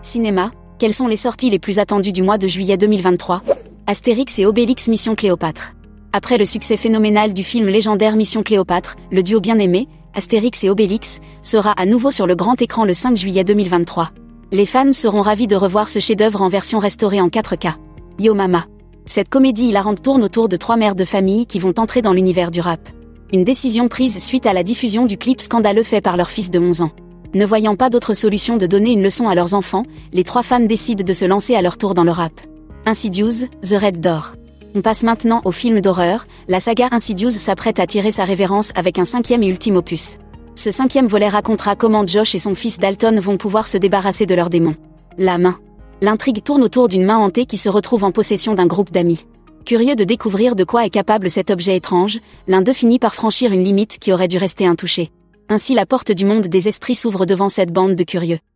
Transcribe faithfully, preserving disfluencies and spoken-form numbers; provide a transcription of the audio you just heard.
Cinéma, quelles sont les sorties les plus attendues du mois de juillet deux mille vingt-trois? Astérix et Obélix Mission Cléopâtre. Après le succès phénoménal du film légendaire Mission Cléopâtre, le duo bien aimé, Astérix et Obélix, sera à nouveau sur le grand écran le cinq juillet deux mille vingt-trois. Les fans seront ravis de revoir ce chef-d'œuvre en version restaurée en quatre K. Yo Mama. Cette comédie hilarante tourne autour de trois mères de famille qui vont entrer dans l'univers du rap. Une décision prise suite à la diffusion du clip scandaleux fait par leur fils de onze ans. Ne voyant pas d'autre solution de donner une leçon à leurs enfants, les trois femmes décident de se lancer à leur tour dans le rap. Insidious, The Red Door. On passe maintenant au film d'horreur. La saga Insidious s'apprête à tirer sa révérence avec un cinquième et ultime opus. Ce cinquième volet racontera comment Josh et son fils Dalton vont pouvoir se débarrasser de leurs démons. La main. L'intrigue tourne autour d'une main hantée qui se retrouve en possession d'un groupe d'amis. Curieux de découvrir de quoi est capable cet objet étrange, l'un d'eux finit par franchir une limite qui aurait dû rester intouchée. Ainsi la porte du monde des esprits s'ouvre devant cette bande de curieux.